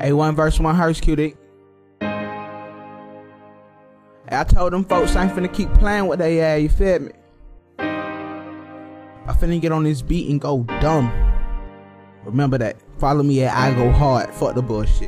Hey, one verse, one hearse, QD. I told them folks I ain't finna keep playing with they ass, you feel me? I finna get on this beat and go dumb. Remember that. Follow me at I Go Hard. Fuck the bullshit.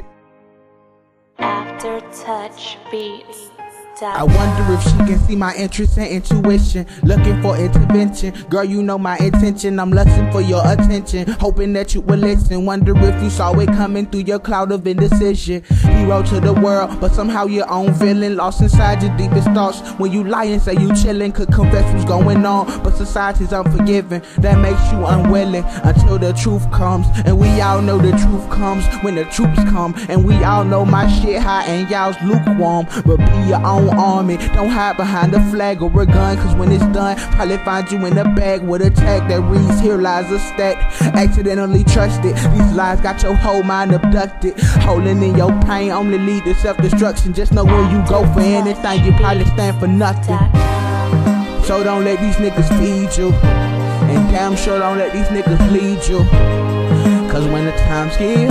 Aftertouch Beats. I wonder if she can see my interest and intuition, looking for intervention. Girl, you know my intention, I'm lusting for your attention, hoping that you will listen. Wonder if you saw it coming through your cloud of indecision. Hero to the world, but somehow your own villain, lost inside your deepest thoughts. When you lie and say you chillin', could confess what's going on, but society's unforgiving. That makes you unwilling until the truth comes. And we all know the truth comes when the troops come. And we all know my shit hot and y'all's lukewarm. But be your own army, don't hide behind a flag or a gun, cause when it's done, probably find you in a bag with a tag that reads, here lies a stack. Accidentally trusted, these lies got your whole mind abducted. Holding in your pain only lead to self-destruction. Just know when you go for anything, you probably stand for nothing. So don't let these niggas feed you, and damn sure don't let these niggas lead you. Cause when the times get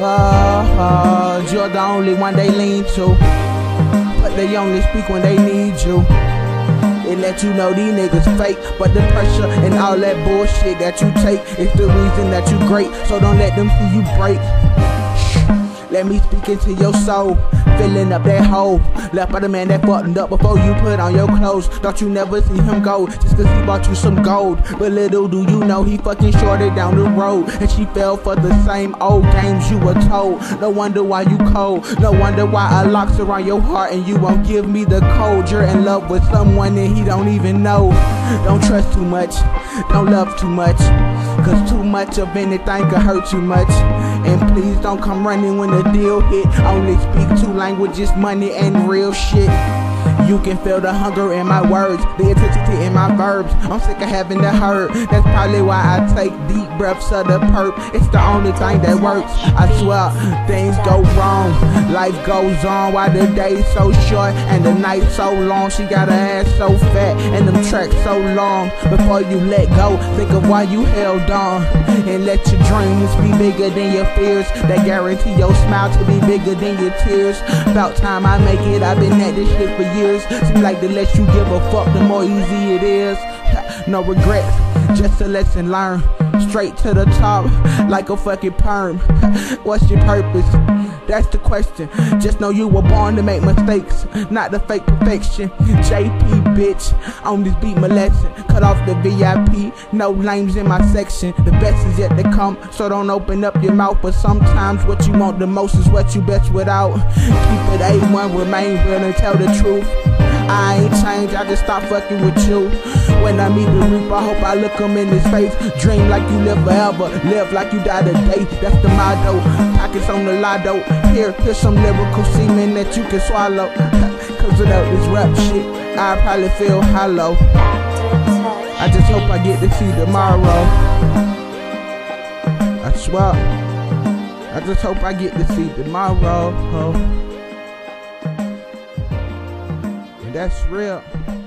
hard, you're the only one they lean to. But they only speak when they need you. It let you know these niggas fake, but the pressure and all that bullshit that you take is the reason that you great. So don't let them see you break. Let me speak into your soul, filling up that hole left by the man that fucked up before you put on your clothes. Thought you never see him go, just cause he bought you some gold. But little do you know he fucking shorted down the road, and she fell for the same old games you were told. No wonder why you cold, no wonder why a lock's around your heart and you won't give me the code. You're in love with someone and he don't even know. Don't trust too much, don't love too much, cause too much of anything could hurt too much. And please don't come running when the deal hit. Only speak two languages, money and real shit. You can feel the hunger in my words, the intensity in my verbs. I'm sick of having to hurt. That's probably why I take deep breaths of the perp. It's the only thing that works. I swear, things go wrong, life goes on while the day's so short and the night so long. She got her ass so fat and them tracks so long. Before you let go, think of why you held on, and let your dreams be bigger than your fears. That guarantee your smile to be bigger than your tears. About time I make it, I've been at this shit for years. Seems like the less you give a fuck, the more easy it is. No regrets, just a lesson learned. Straight to the top, like a fucking perm. What's your purpose? That's the question. Just know you were born to make mistakes, not the fake perfection. JP bitch, on this beat my lesson. Cut off the VIP, no names in my section. The best is yet to come, so don't open up your mouth. But sometimes what you want the most is what you best without. Keep it A1, remain real and tell the truth. I ain't changed, I just stopped fucking with you. When I meet the reaper, I hope I look him in his face. Dream like you live forever, live like you die today. That's the motto, pockets on the lotto. Here's some lyrical semen that you can swallow. Cause without this rap shit, I probably feel hollow. I just hope I get to see tomorrow. I swear, I just hope I get to see tomorrow. That's real.